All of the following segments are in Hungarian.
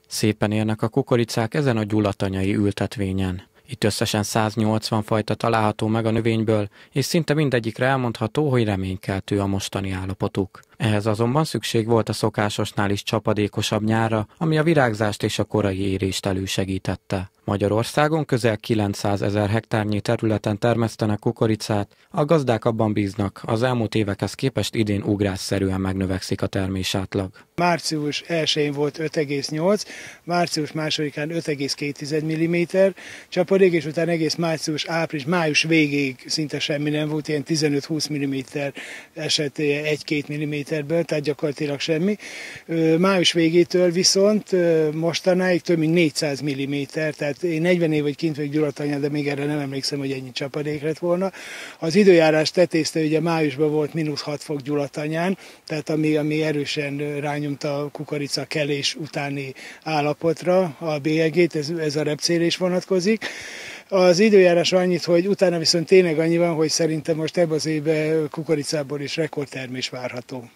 Szépen érnek a kukoricák ezen a gyulatanyai ültetvényen. Itt összesen 180 fajta található meg a növényből, és szinte mindegyikre elmondható, hogy reménykeltő a mostani állapotuk. Ehhez azonban szükség volt a szokásosnál is csapadékosabb nyárra, ami a virágzást és a korai érést elősegítette. Magyarországon közel 900 000 hektárnyi területen termesztenek kukoricát, a gazdák abban bíznak, az elmúlt évekhez képest idén ugrásszerűen megnövekszik a termésátlag. Március 1-én volt 5,8, március 2-án 5,2 mm csapadék, és utána egész március, április, május végéig szinte semmi nem volt, ilyen 15-20 mm esett 1-2 mm-ből, tehát gyakorlatilag semmi. Május végétől viszont mostanáig több mint 400 mm, tehát én 40 év vagy kint vagyok Gyulatanyán, de még erre nem emlékszem, hogy ennyi csapadék lett volna. Az időjárás tetézte, ugye májusban volt -6 fok Gyulatanyán, tehát ami erősen rányomta a kukorica kelés utáni állapotra a bélyegét, ez a repcére is vonatkozik. Az időjárás annyit, hogy utána viszont tényleg annyi van, hogy szerintem most ebben az évben kukoricából is rekordtermés várható.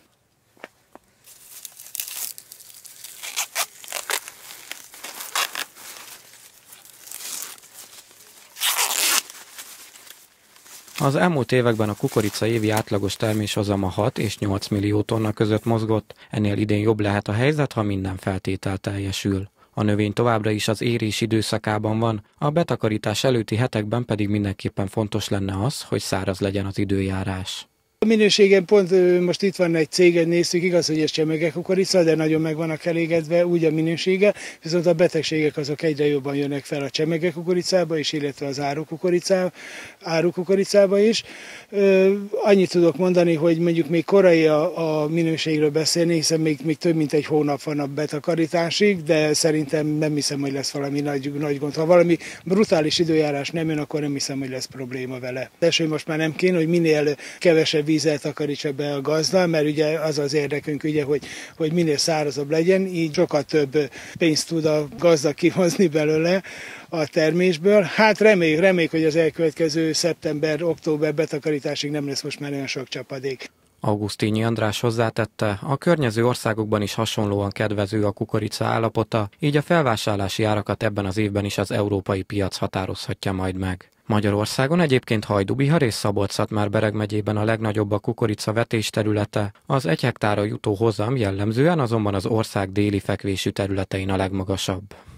Az elmúlt években a kukorica évi átlagos terméshozama 6 és 8 millió tonna között mozgott, ennél idén jobb lehet a helyzet, ha minden feltétel teljesül. A növény továbbra is az érés időszakában van, a betakarítás előtti hetekben pedig mindenképpen fontos lenne az, hogy száraz legyen az időjárás. A minőségen pont most itt van egy céget néztük, igaz, hogy ez csemege kukorica, de nagyon meg vannak elégedve úgy a minősége, viszont a betegségek azok egyre jobban jönnek fel a csemege kukoricába is, illetve az árukukoricába is. Annyit tudok mondani, hogy mondjuk még korai a minőségről beszélni, hiszen még több mint egy hónap van a betakarításig, de szerintem nem hiszem, hogy lesz valami nagy gond. Ha valami brutális időjárás nem jön, akkor nem hiszem, hogy lesz probléma vele. De most már nem kéne, hogy minél kevesebb vízzel takarítsa be a gazda, mert ugye az az érdekünk, ugye, hogy minél szárazabb legyen, így sokkal több pénzt tud a gazda kihozni belőle a termésből. Hát reméljük, hogy az elkövetkező szeptember-október betakarításig nem lesz most már olyan sok csapadék. Augustínyi András hozzátette, a környező országokban is hasonlóan kedvező a kukorica állapota, így a felvásárlási árakat ebben az évben is az európai piac határozhatja majd meg. Magyarországon egyébként Hajdú-Bihar és Szabolcs-Szatmár-Bereg megyében a legnagyobb a kukorica vetésterülete, az 1 hektárra jutó hozam jellemzően azonban az ország déli fekvésű területein a legmagasabb.